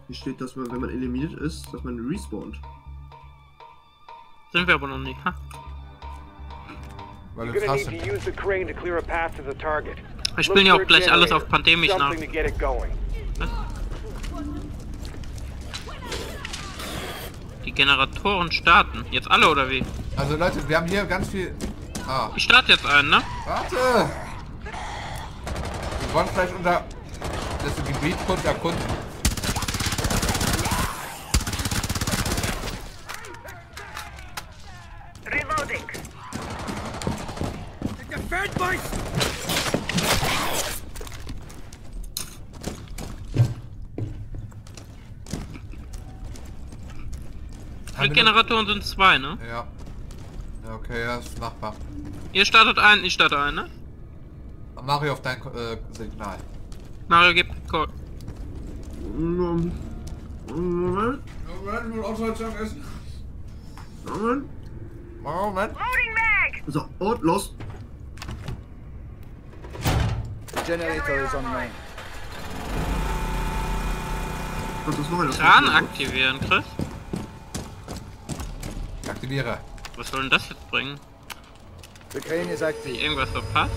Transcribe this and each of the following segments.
Hier steht, dass man, wenn man eliminiert ist, dass man respawnt. Sind wir aber noch nicht, ha? Weil du hast. Wir spielen ja auch gleich alles auf Pandemisch nach. Was? Die Generatoren starten. Jetzt alle oder wie? Also Leute, wir haben hier ganz viel. Ah. Ich starte jetzt einen, ne? Warte! Wir wollen vielleicht unser das Gebiet kurz erkunden. Reloading. Generatoren sind 2, ne? Ja. Ja, okay, ja, ist machbar. Ihr startet einen, ich starte einen, ne? Mario auf dein Signal. Mario gibt Code. Moment. Moment, wo Ausholzung ist. Moment. Moment. Loading mag. So, und los. The generator is online. Was ist noch einer? Kran aktivieren, Chris. Aktiviere. Was soll denn das jetzt bringen? The crane is active. Irgendwas verpasst?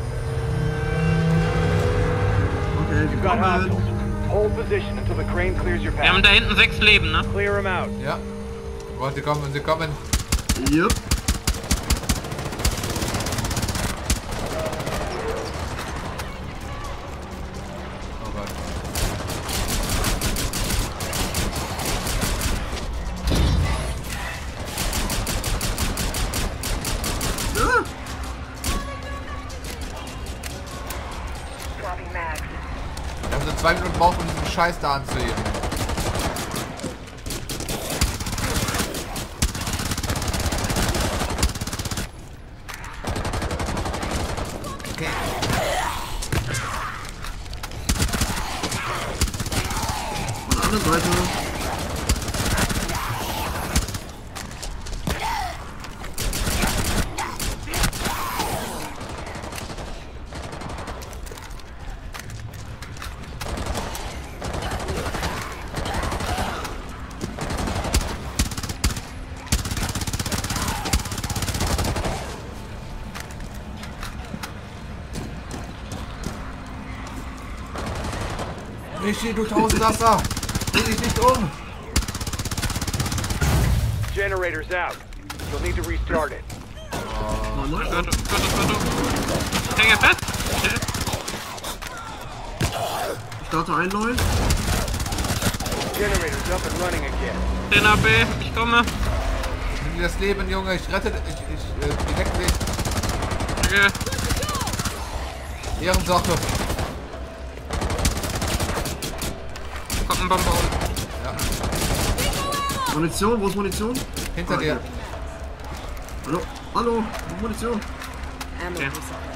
Okay, wir kommen. Hold position until the crane clears your Wir path. haben da hinten 6 Leben, ne? Clear them out. Ja. Oh, sie kommen, sie kommen. Yep. Oh Gott. Ja. Swapping mags. Wir haben so 2 Minuten braucht, um diesen Scheiß da anzuheben. Okay. Von der anderen Seite. Michi, du Tausendsasser! Bring dich nicht um! Generator's out. You'll need to restart it. Warte. Hänge fest! Okay. Ich starte einen neuen. Generator's up and running again. 10 AB, ich komme. Nimm dir das Leben, Junge, ich rette dich, ich weck dich. Okay. Ehrensache. Kommt ein Bomber um. Ja. Munition, wo ist Munition? Hinter dir. Hallo, hallo, Munition. Okay.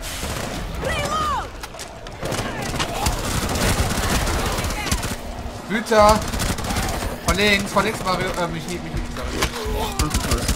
Güter! Von links, Mario, Michi, sorry. Ach du Scheiße.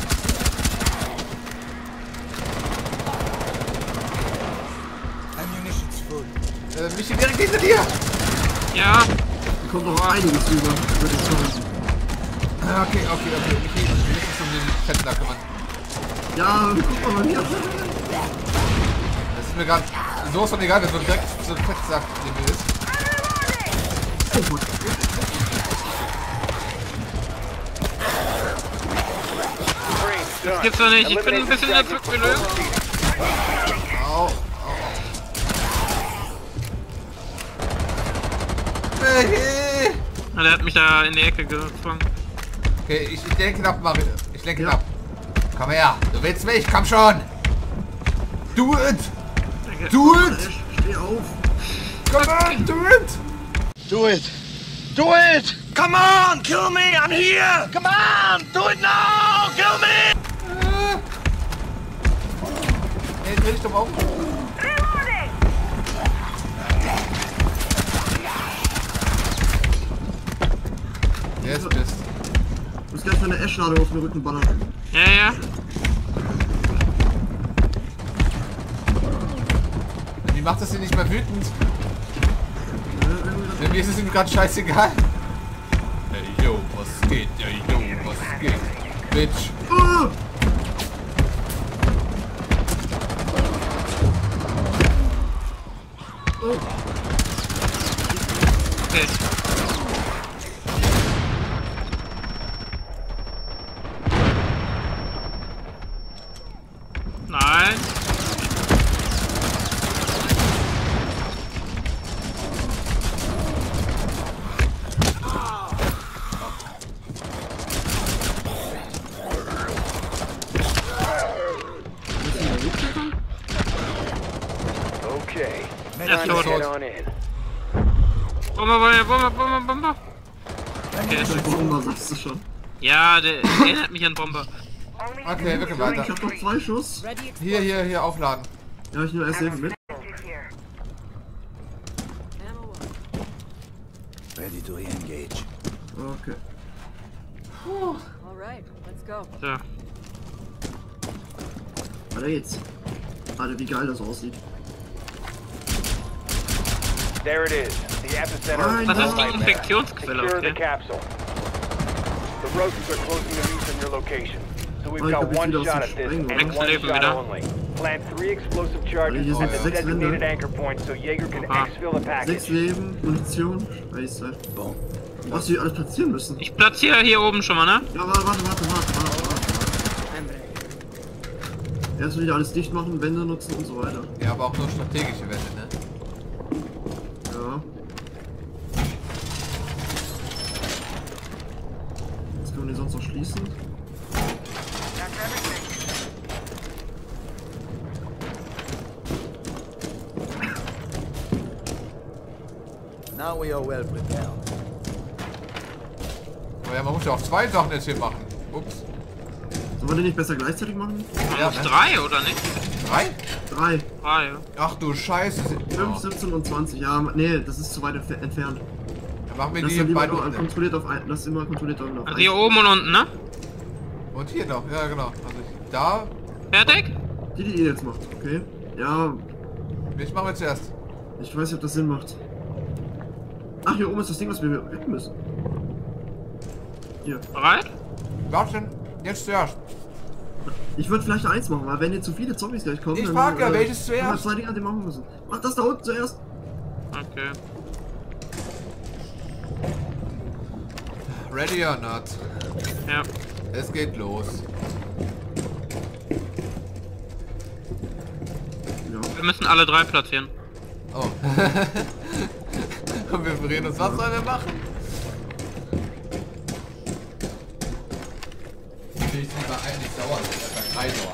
Ammunition's full. Michi, direkt hinter dir! Ja, Da kommt noch einiges rüber, würde ich sagen. Okay. Michi, du musst dich um den Fetten da kümmern. Ja, guck mal hier. Das ist mir gerade sowas von egal, wenn so direkt so ein Fettsack neben mir ist. Oh Gott. Crane's done. gibt's doch nicht. Ich bin ein bisschen erdrückt gelöst. Au. Michi! Der hat mich da in die Ecke gezwungen. Okay, ich lenke ihn ab, Mario. Ich lenke ihn ab. Komm her, du willst mich, komm schon! Do it! Do it! Steh auf. Come on, do it! Do it! Do it! Come on! Kill me! I'm here! Come on! Do it now! Kill me! Nee, dreh dich doch um. Reloading. Yes, bist. Du musst gleich eine Eschlade auf den Rücken ballern. Ja. Wie macht das denn nicht mehr wütend? Mir ist es ihm gerade scheißegal. Ey, yo, was geht? Ey, yo, was geht? Bitch. Oh! Oh! Okay. Nein. Okay. Er ist tot. Get on in. Bomber. Okay, Das ist Bomber, sagst du schon. ja, der erinnert mich an Bomber. Only Okay, wir können Ich weiter. hab noch 2 Schuss. Hier, aufladen. Ja, ich nehme erst Leben mit. here. Ready to re-engage. Okay. All right, let's go. So. Weiter geht's. Alter, wie geil das aussieht. There it is. The epicenter Nein, Das ist die right there. Infektionsquelle, Secure the okay. capsule. The Roaches are closing the lead from your location. So we've Oh, ich got hab jetzt one wieder shot aus at dem this Sprengen, and oder? one Leben shot wieder. only. Plant 3 explosive charges Hier at sind the 6 designated Wände. anchor point so Jaeger can Aha. exfil the 6 package. Leben, Munition. Scheiße. Boom. Was wir alles platzieren müssen. Ich platziere hier oben schon mal, ne? Ja, warte. Erst wieder alles dicht machen, Wände nutzen und so weiter. Ja, aber auch nur strategische Wände, ne? Ja. Was können wir die sonst noch schließen? That's everything. Now we are well prepared. Aber ja, man muss ja auch 2 Sachen jetzt hier machen. Ups. Sollen wir den nicht besser gleichzeitig machen? Ja, Auf 3 oder nicht? 3? 3, 3, ja. Ach du Scheiße. 5, 17 und 20. Ja, nee, das ist zu weit entfernt. Dann machen wir Das die ist lieber beiden nur unten. kontrolliert auf ein, das ist immer kontrolliert auf Also eins. hier oben und unten, ne? Und hier noch, ja genau. Also da. Fertig? Die ihr jetzt macht, okay? Ja, Ich mache jetzt zuerst. ich weiß nicht, ob das Sinn macht. Ach, hier oben ist das Ding, was wir retten müssen. Hier. Bereit? Warte, jetzt zuerst. Ich würde vielleicht eins machen, weil wenn hier zu viele Zombies gleich kommen, Ich dann, frag ja, welches zuerst? haben wir 2 Dinger, die machen müssen. Mach das da unten zuerst. Okay. Ready or not? Ja. Es geht los. Ja. Wir müssen alle 3 platzieren. Oh. Und wir frieren uns. Was sollen wir machen? Ich lieber eigentlich sauer, als 3 sauer.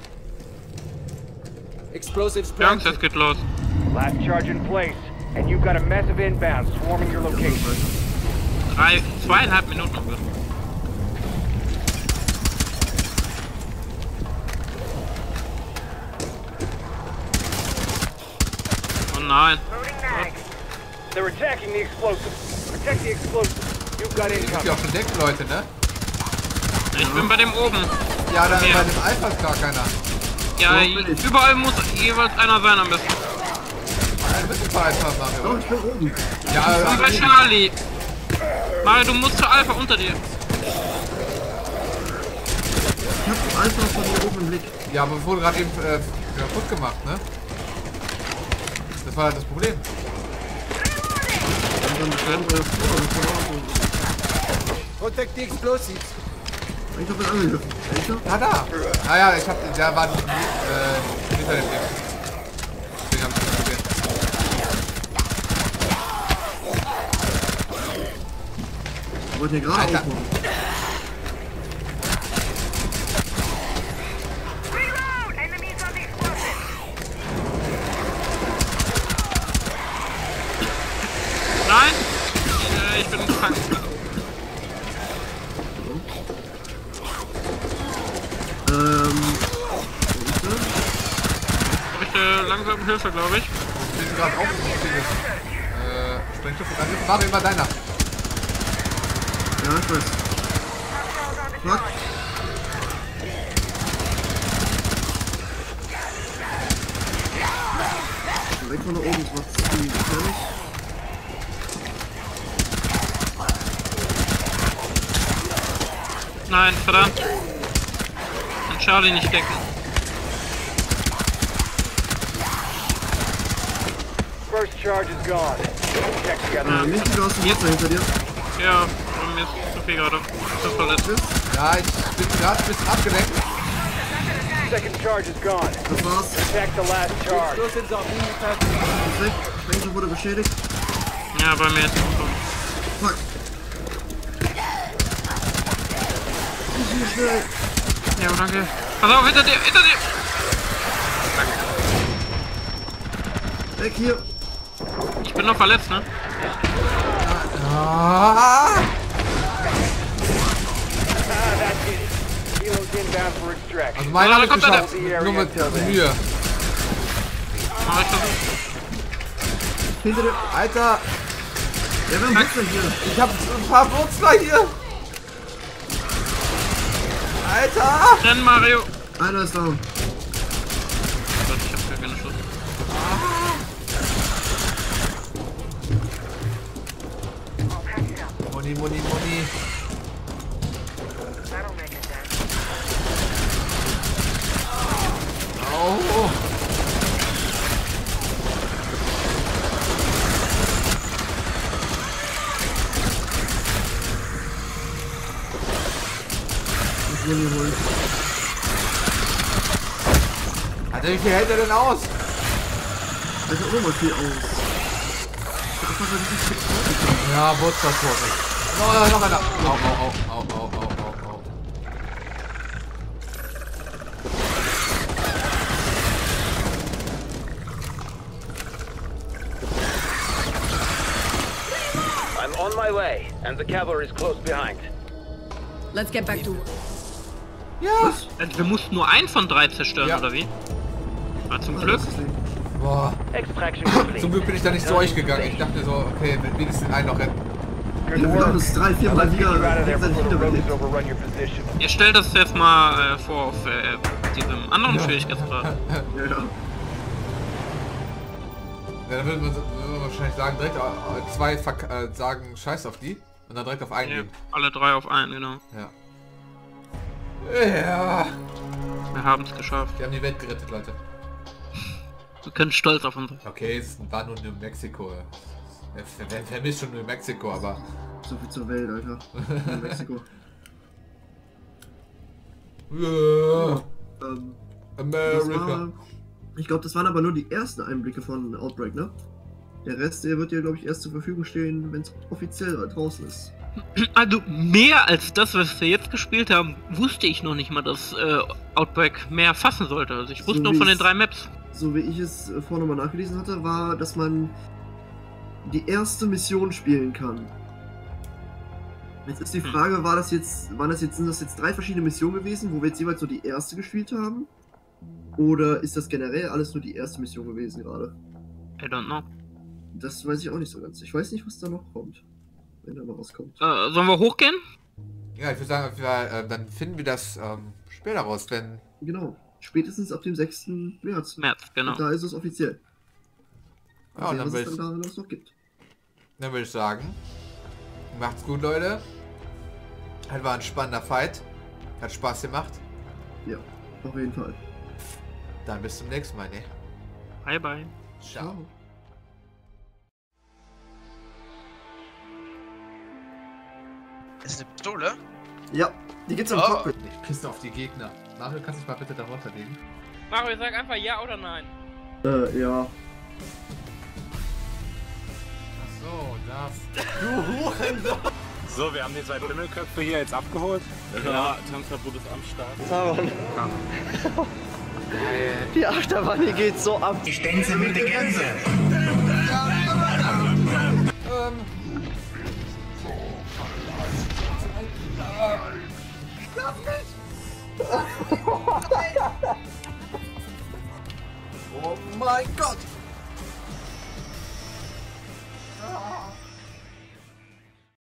Explosives Jungs, planted. es geht los. Last charge in place, and you've got a massive inbound swarming your location. 2,5 Minuten noch. Oh nein. Loading mag. They're attacking the explosive. Protect the explosive. You've got Ihr müsst ja incoming. auch schon denken, Leute, ne? Ich bin bei dem oben. Ja, da Ja. bei dem Alpha ist gar keiner. Ja, Wo bin ich? überall muss jeweils einer sein am besten. Ein bisschen für Alpha machen, Oh, oder? ich bin oben. Ja, Und bei Charlie. Mario, du musst zur Alpha unter dir. Ich hab Alpha von hier oben im Blick. ja, aber wir wurden gerade eben kaputt gemacht, ne? Das war halt das Problem. Und dann stand euer Vor, das war auch so. Protect the explosives. Ich hab ihn angegriffen. Welcher? Ah, da. Ah ja, der war hinter dem Ding. Deswegen hab ich das gesehen. Ich wollte hier gerade Alter. aufmachen. Reload! Enemies on the explosive. Nein? Ich bin krank. Wo ist Ich bräuchte langsam Hilfe, glaube ich. Ich bin gerade auf. Sprengstoff und Angriff. Mach immer deiner. der? Ja, ich weiß. Fuck. Weg von da oben, das war zu gefährlich. Nein, verdammt. Und Charlie nicht decken. First charge is gone. Check together. Nicht du hast den Wasser hinter dir. Ja, und mir ist zu viel gerade. So verletzt. Ja, ich bin gerade ein bisschen abgelenkt. Second charge is gone. Das war's. Protect the last charge. Ist weg. Spencer wurde beschädigt. Ja, bei mir ist es gekommen. Fuck. Nicht schnell. Ja, danke. Pass auf, hinter dir, hinter dir! Weg hier. Ich bin noch verletzt, ne? Ah! That's it. Helo's inbound for extraction. Also meiner habe ich kommt geschafft. Nur mit Mühe. Mach ich versucht. Hinter dir. Alter, Ja, wir haben Wurzeln hier. ich hab ein paar Wurzler hier. Alter! Renn, Mario! Einer ist down. Gott, ich hab gar keine Schuss. Moni, Moni, Moni. That'll make it then. Oh. Ich will ihn holen. Alter, wie viel hält er denn aus? Alter, auch mal viel aus. Das war richtig schick. Ja, Wurzlertorte. Oh, noch einer. Au, au, au, au, au, au, au, au. I'm on my way, and the cavalry is close behind. Let's get back to work. Ja. Also, wir mussten nur einen von 3 zerstören, Ja. oder wie? War zum Ah, Glück. das ist lieb. Boah. Extraction complete. Zum Glück bin ich da nicht zu euch gegangen. Ich dachte so, okay, wenigstens einen noch retten. Good Wir haben work. das 3, 4 Now Mal let's get you out of there gegenseitig before the wieder roads overrun your position. Ihr stellt das jetzt mal vor auf diesem anderen Schwierigkeitsgrad. Ja, ja. Ja, dann würde man wahrscheinlich sagen, direkt zwei sagen Scheiß auf die und dann direkt auf einen Ja, gehen. alle 3 auf einen, genau. Ja. Ja. Wir haben es geschafft. Wir haben die Welt gerettet, Leute. Wir können stolz auf uns sein. Okay, es war nur New Mexico. Wer vermisst schon New Mexico, aber... So viel zur Welt, Alter. In Mexiko. Ja. Das America. war, ich glaube, das waren aber nur die ersten Einblicke von Outbreak, ne? Der Rest, der wird dir, glaube ich, erst zur Verfügung stehen, wenn es offiziell draußen ist. Also mehr als das, was wir jetzt gespielt haben, wusste ich noch nicht mal, dass Outbreak mehr fassen sollte. Also ich wusste So nur von wie den 3 Maps. So wie ich es vorher nochmal nachgelesen hatte, war, dass man die erste Mission spielen kann. Jetzt ist die Frage, waren das jetzt 3 verschiedene Missionen gewesen, wo wir jetzt jeweils nur die erste gespielt haben? Oder ist das generell alles nur die erste Mission gewesen gerade? I don't know. Das weiß ich auch nicht so ganz. Ich weiß nicht, was da noch kommt. Wenn da mal rauskommt. Sollen wir hochgehen? Ja, ich würde sagen, dann finden wir das später raus, wenn... Genau. Spätestens ab dem 6. März. Genau. Und da ist es offiziell. Ja, und Sehen, dann was es würde dann da noch gibt. ich sagen, macht's gut, Leute. Das war ein spannender Fight. Hat Spaß gemacht. Ja, auf jeden Fall. Dann bis zum nächsten Mal, ne? Bye, bye. Ciao. Ist eine Pistole? Ja, die gibt's am Oh. Cockpit. Ich pisse auf die Gegner. Mario, kannst du dich mal bitte darunter legen? Mario, sag einfach ja oder nein. Ja. Ach so, das. So, wir haben die 2 Pimmelköpfe hier jetzt abgeholt. Ja, Tanzverbot ist am Start. Die Achterbahn, die geht so ab. Die Stenzel mit der Gänse. Oh mein Gott!